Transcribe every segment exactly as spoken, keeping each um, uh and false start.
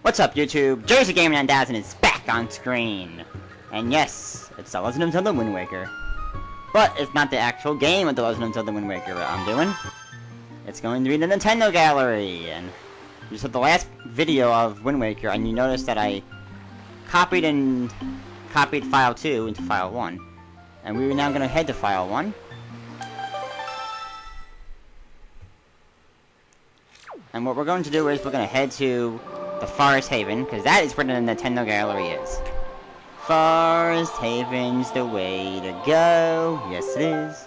What's up, YouTube? Jersey Gamer nine thousand is back on screen. And yes, it's The Legend of Zelda Wind Waker. But it's not the actual game of The Legend of Zelda Wind Waker that I'm doing. It's going to be the Nintendo Gallery. And you saw the last video of Wind Waker, and you noticed that I copied and copied file two into file one. And we are now going to head to file one. And what we're going to do is we're going to head to the Forest Haven, because that is where the Nintendo Gallery is. Forest Haven's the way to go. Yes, it is.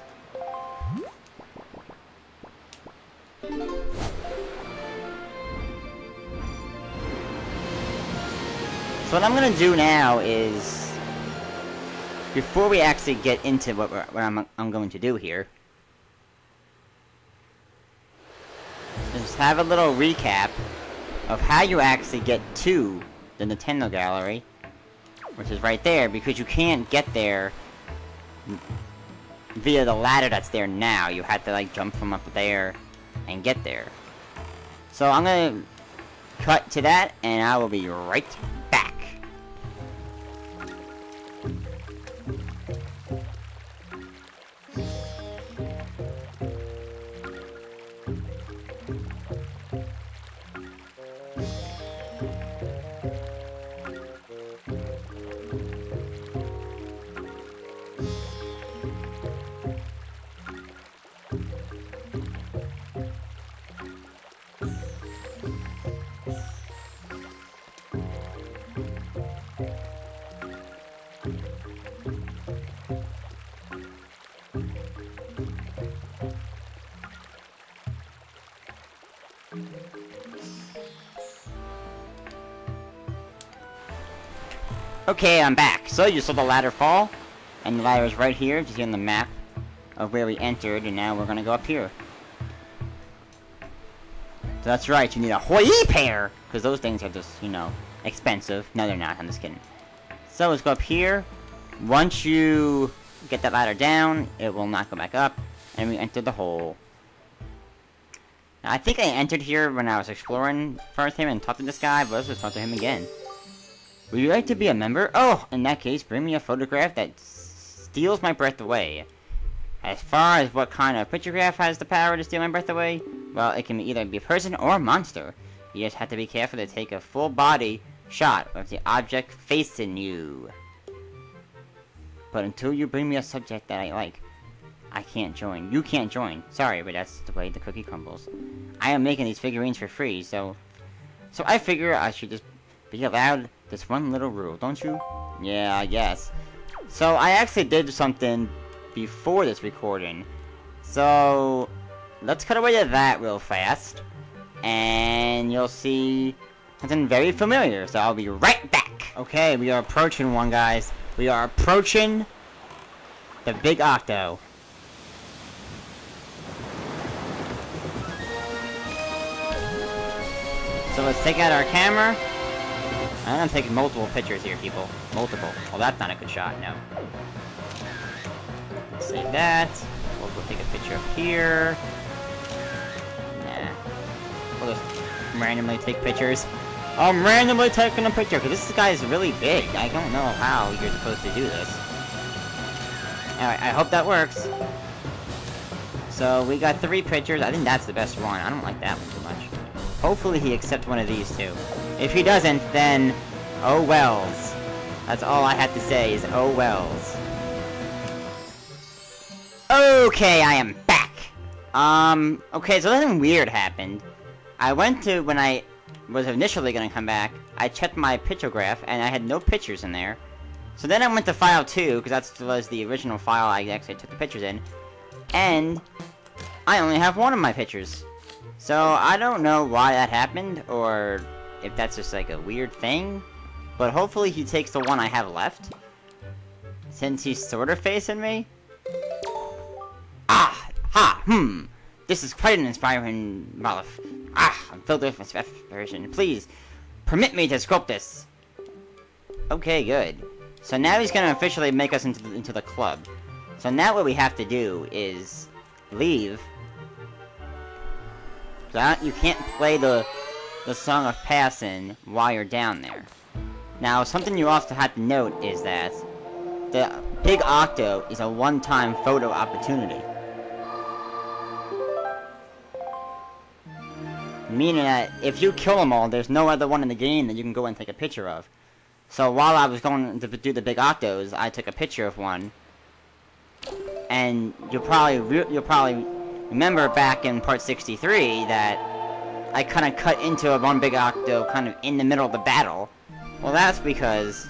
So what I'm going to do now is, before we actually get into what, we're, what I'm, I'm going to do here, just have a little recap of how you actually get to the Nintendo Gallery, which is right there, because you can't get there via the ladder that's there now. You have to like jump from up there and get there. So I'm gonna cut to that, and I will be right back. Okay, I'm back. So you saw the ladder fall, and the ladder is right here, just on the map of where we entered, and now we're gonna go up here. So that's right, you need a Hoi pair, because those things are just, you know, expensive. No, they're not. I'm just kidding. So let's go up here. Once you get that ladder down, it will not go back up, and we enter the hole. Now, I think I entered here when I was exploring Forest Haven and talked to this guy, but let's just talk to him again. Would you like to be a member? Oh, in that case, bring me a photograph that steals my breath away. As far as what kind of pictograph has the power to steal my breath away, well, it can either be a person or a monster. You just have to be careful to take a full body shot with the object facing you. But until you bring me a subject that I like, I can't join. You can't join. Sorry, but that's the way the cookie crumbles. I am making these figurines for free, so... So I figure I should just be allowed this one little rule, don't you? Yeah, I guess. So, I actually did something before this recording. So, let's cut away to that real fast. And you'll see something very familiar. So, I'll be right back. Okay, we are approaching one, guys. We are approaching the Big Octo. So, let's take out our camera. I'm gonna take multiple pictures here, people. Multiple. Well, that's not a good shot, no. Let's save that. We'll go take a picture up here. Nah. We'll just randomly take pictures. I'm randomly taking a picture, because this guy is really big. I don't know how you're supposed to do this. Alright, I hope that works. So, we got three pictures. I think that's the best one. I don't like that one too much. Hopefully he accepts one of these two. If he doesn't, then oh wells. That's all I have to say is oh wells. Okay, I am back. Um, okay, so something weird happened. I went to, when I was initially gonna come back, I checked my pictograph, and I had no pictures in there. So then I went to file two, because that was the original file I actually took the pictures in. And I only have one of my pictures. So, I don't know why that happened, or if that's just like a weird thing. But hopefully he takes the one I have left, since he's sort of facing me. Ah! Ha! Hmm! This is quite an inspiring relief. Ah! I'm filled with inspiration. Please, permit me to sculpt this! Okay, good. So now he's gonna officially make us into the, into the club. So now what we have to do is leave. So you can't play the the Song of Passing while you're down there. Now, something you also have to note is that the Big Octo is a one-time photo opportunity. Meaning that if you kill them all, there's no other one in the game that you can go and take a picture of. So while I was going to do the Big Octos, I took a picture of one. And you'll probably you'll probably remember back in part sixty-three that I kind of cut into a one Big Octo kind of in the middle of the battle. Well, that's because,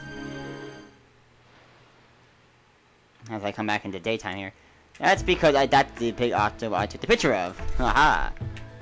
as I come back into daytime here, that's because I, that's the Big Octo I took the picture of. Haha.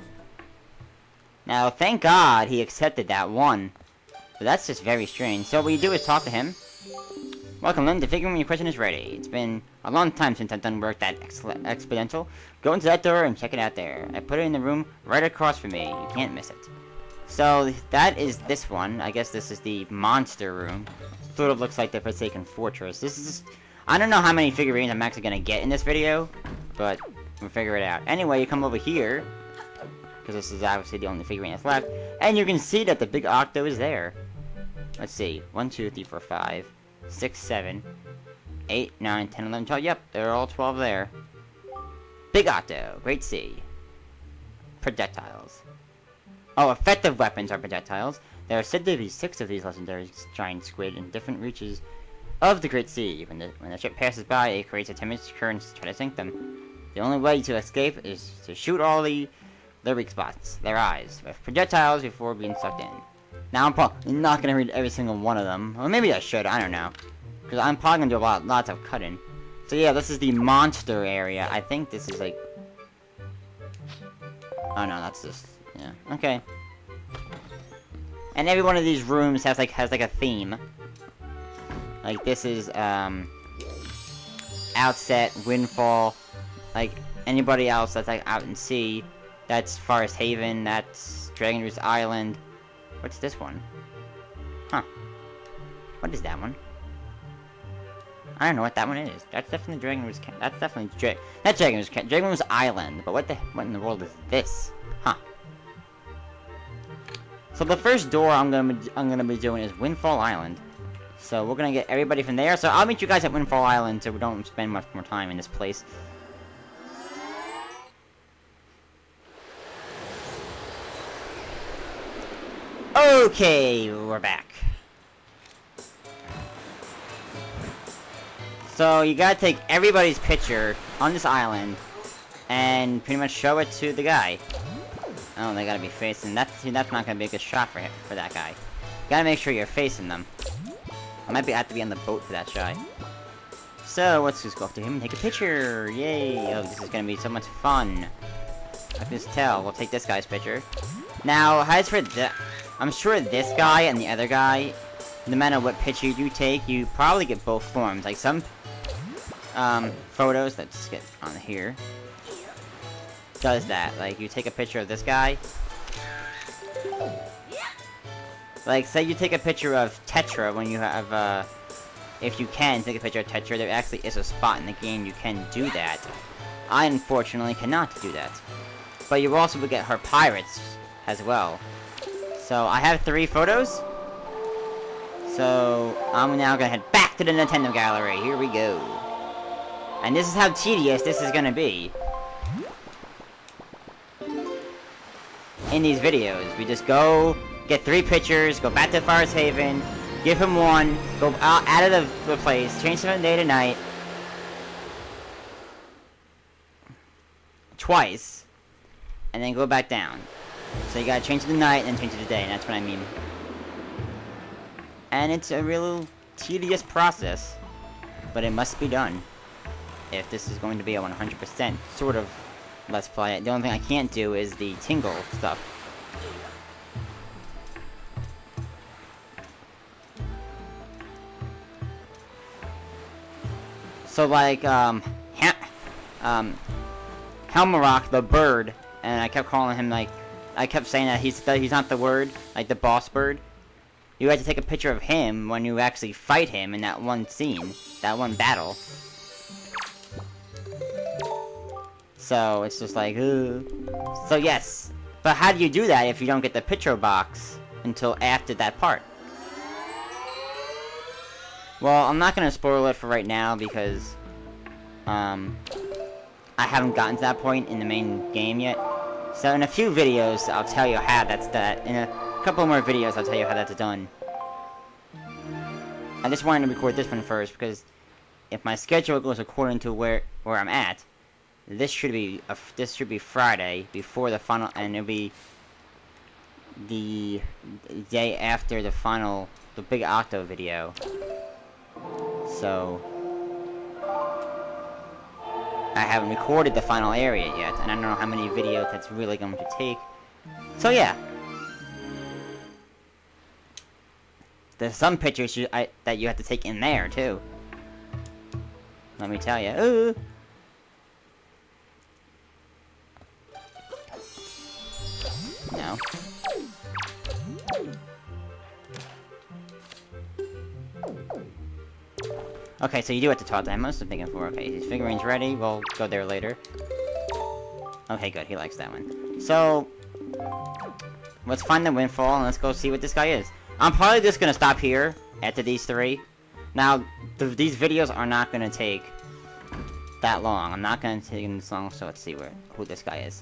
Now, thank God he accepted that one. But that's just very strange. So what you do is talk to him. Welcome, Lynn. The figure when your question is ready. It's been a long time since I've done work that ex exponential. Go into that door and check it out there. I put it in the room right across from me. You can't miss it. So, that is this one. I guess this is the monster room. Sort of looks like the Forsaken Fortress. This is... I don't know how many figurines I'm actually gonna get in this video, but we'll figure it out. Anyway, you come over here, because this is obviously the only figurine that's left, and you can see that the Big Octo is there. Let's see. one, two, three, four, five, six, seven, eight, nine, ten, eleven, twelve. Yep, they're all twelve there. Big Octo. Great Sea. Projectiles. Oh, effective weapons are projectiles. There are said to be six of these legendary giant squid in different reaches of the Great Sea. When the, when the ship passes by, it creates a tempest current to try to sink them. The only way to escape is to shoot all the, their weak spots, their eyes, with projectiles before being sucked in. Now, I'm probably not going to read every single one of them. Or maybe I should, I don't know. Because I'm probably going to do a lot, lots of cutting. So yeah, this is the monster area. I think this is like... Oh no, that's just... Yeah, okay. And every one of these rooms has like has like a theme. Like this is um Outset, Windfall, like anybody else that's like out in sea, that's Forest Haven, that's Dragon Roost Island. What's this one? Huh. What is that one? I don't know what that one is. That's definitely Dragon Roost. That's definitely Dra That's Dragon Roost. Dragon Roost Island. But what the what in the world is this? Huh. So the first door I'm gonna be, I'm gonna be doing is Windfall Island. So we're gonna get everybody from there. So I'll meet you guys at Windfall Island, so we don't spend much more time in this place. Okay, we're back. So you gotta take everybody's picture on this island and pretty much show it to the guy. Oh, they gotta be facing. That's see, that's not gonna be a good shot for him, for that guy. You gotta make sure you're facing them. I might be have to be on the boat for that shot. So let's just go up to him and take a picture. Yay! Oh, this is gonna be so much fun. I can just tell. We'll take this guy's picture. Now, as for the, I'm sure this guy and the other guy, no matter what picture you take, you probably get both forms. Like some um, photos. Let's get on here. Does that. Like, you take a picture of this guy. Like, say you take a picture of Tetra when you have, uh... if you can take a picture of Tetra, there actually is a spot in the game you can do that. I, unfortunately, cannot do that. But you also will get her pirates as well. So, I have three photos. So, I'm now gonna head back to the Nintendo Gallery. Here we go. And this is how tedious this is gonna be. In these videos, we just go, get three pictures, go back to Forest Haven, give him one, go out, out of the, the place, change from day to night. Twice. And then go back down. So you gotta change to the night and then change to the day, and that's what I mean. And it's a real tedious process. But it must be done. If this is going to be a one hundred percent sort of Let's Play. The only thing I can't do is the tingle stuff. So like, um, ha um, Helmarock, the bird, and I kept calling him like, I kept saying that he's that he's not the word, like the boss bird. You had to take a picture of him when you actually fight him in that one scene, that one battle. So it's just like, uh. So yes, But how do you do that if you don't get the picture box until after that part? Well, I'm not gonna spoil it for right now because um, I haven't gotten to that point in the main game yet. So in a few videos, I'll tell you how that's that. In a couple more videos, I'll tell you how that's done. I just wanted to record this one first because if my schedule goes according to where where I'm at, this should be a, this should be Friday before the final, and it'll be the day after the final, the big Octo video. So I haven't recorded the final area yet, and I don't know how many videos that's really going to take. So yeah, there's some pictures you, I, that you have to take in there too. Let me tell you. Ooh. No. Okay, so you do have to talk to him. I was thinking for. Okay, his figurine's ready. We'll go there later. Okay, good. He likes that one. So, let's find the windfall and let's go see what this guy is. I'm probably just gonna stop here after these three. Now, th these videos are not gonna take that long. I'm not gonna take them this long. So let's see where who this guy is.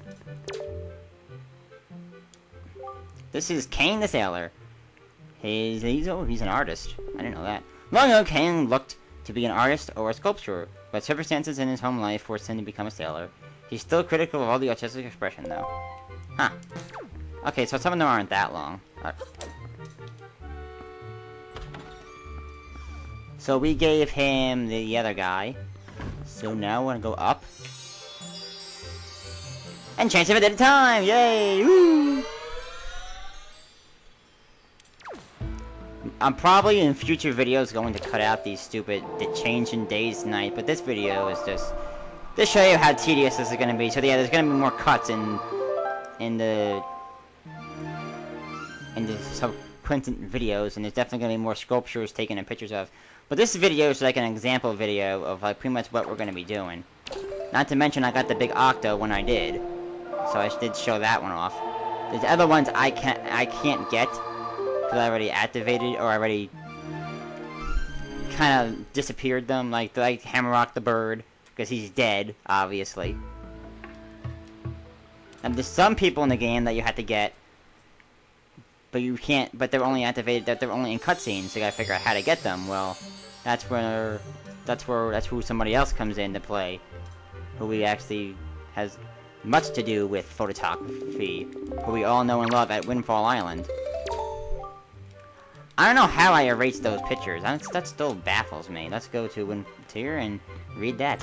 This is Cain the Sailor. He's he's oh he's an artist. I didn't know that. Long ago, Cain looked to be an artist or a sculptor, but circumstances in his home life forced him to become a sailor. He's still critical of all the artistic expression, though. Huh. Okay, so some of them aren't that long. Uh, so we gave him the other guy. So now we're gonna go up. And change him at a time! Yay! Woo! I'm probably in future videos going to cut out these stupid the change in days night, but this video is just to show you how tedious this is going to be. So yeah, there's going to be more cuts in in the in the subsequent videos, and there's definitely going to be more sculptures taken and pictures of. But this video is like an example video of like pretty much what we're going to be doing. Not to mention I got the big Octo when I did, so I did show that one off. There's other ones I can't I can't get. Because I already activated, or I already kind of disappeared them, like, like Hammerrock the Bird, because he's dead, obviously. And there's some people in the game that you have to get, but you can't, but they're only activated, that they're only in cutscenes, so you gotta figure out how to get them. Well, that's where, that's where, that's who somebody else comes in to play, who we actually has much to do with photography, who we all know and love at Windfall Island. I don't know how I erased those pictures. That's, that still baffles me. Let's go to Wintier and read that.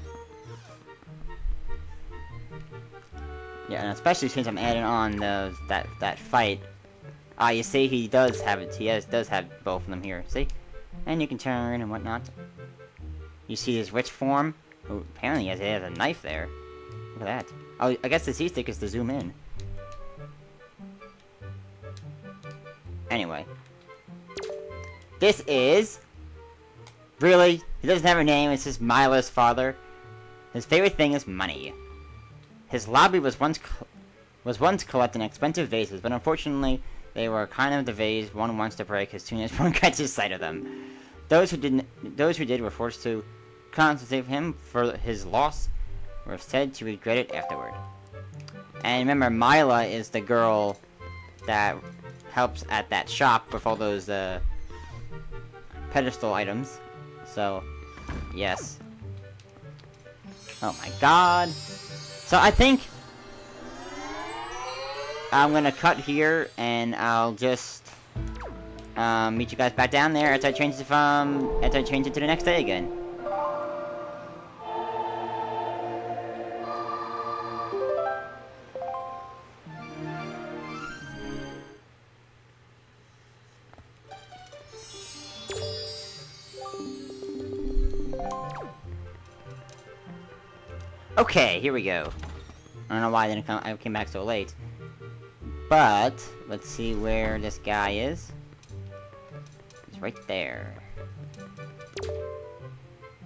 Yeah, and especially since I'm adding on the that that fight. Ah, you see, he does have it. He has, does have both of them here. See, and you can turn and whatnot. You see his witch form. Oh, apparently, he has, he has a knife there. Look at that. Oh, I guess the C stick is to zoom in. Anyway. This is... Really? He doesn't have a name, it's just Mila's father. His favorite thing is money. His lobby was once was once collecting expensive vases, but unfortunately, they were kind of the vase one wants to break as soon as one catches sight of them. Those who didn't, those who did were forced to compensate him for his loss, were said to regret it afterward. And remember, Mila is the girl that helps at that shop with all those, uh... pedestal items. So, yes. Oh my god. So I think I'm gonna cut here and I'll just um, meet you guys back down there as I change it from as I change it to the next day again. Okay, here we go. I don't know why I didn't come. I came back so late. But let's see where this guy is. He's right there.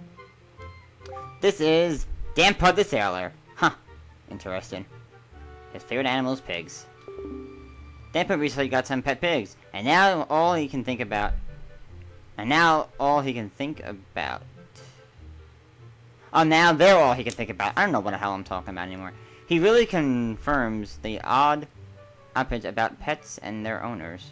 This is Danpud the Sailor. Huh. Interesting. His favorite animal is pigs. Denpa recently got some pet pigs, and now all he can think about... And now all he can think about... Oh, now they're all he can think about. I don't know what the hell I'm talking about anymore. He really confirms the odd opinions about pets and their owners.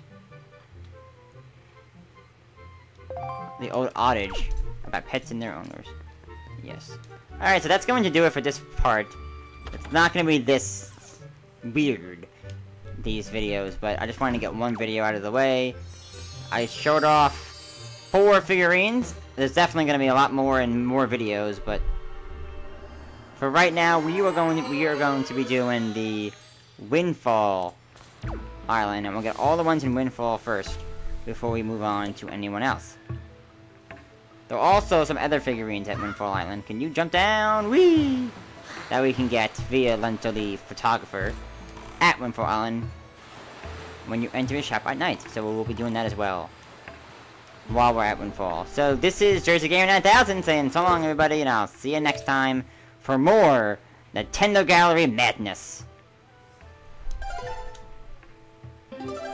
The old adage about pets and their owners. Yes. Alright, so that's going to do it for this part. It's not going to be this weird, these videos, but I just wanted to get one video out of the way. I showed off four figurines. There's definitely going to be a lot more and more videos, but for right now, we are going to, we are going to be doing the Windfall Island, and we'll get all the ones in Windfall first before we move on to anyone else. There are also some other figurines at Windfall Island. Can you jump down? Whee! That we can get via Lento the Photographer at Windfall Island when you enter his shop at night. So we'll be doing that as well while we're at Windfall. So this is Jersey Gamer nine thousand saying so long, everybody, and I'll see you next time for more Nintendo Gallery madness.